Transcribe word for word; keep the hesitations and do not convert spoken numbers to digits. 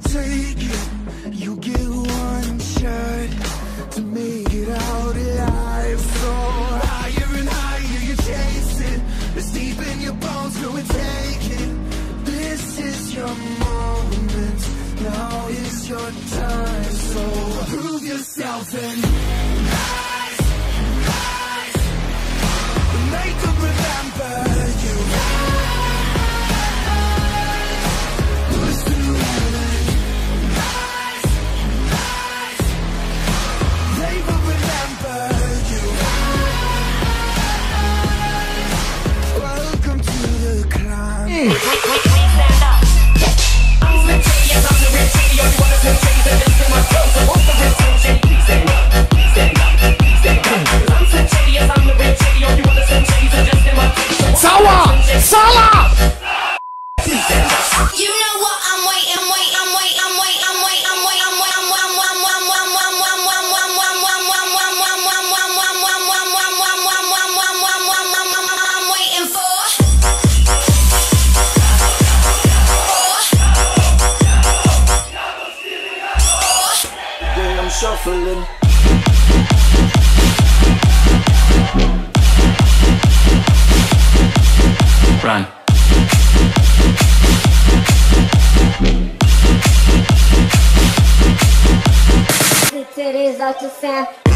take it. You get one shot to make it out alive. So higher and higher you chase it. It's deep in your bones, go and take it. This is your moment, now is your time. So prove yourself and rise, rise. Make them remember you. Push through it. Rise, rise. They will remember you. Welcome to the climb. Sawa! Sala! You know what? I'm waiting, wait, I'm wait, I'm wait, I'm wait, I'm wait, I'm wait, I'm wait, I'm wait, I'm waiting for. Today I'm shuffling. Run. It is out to sound.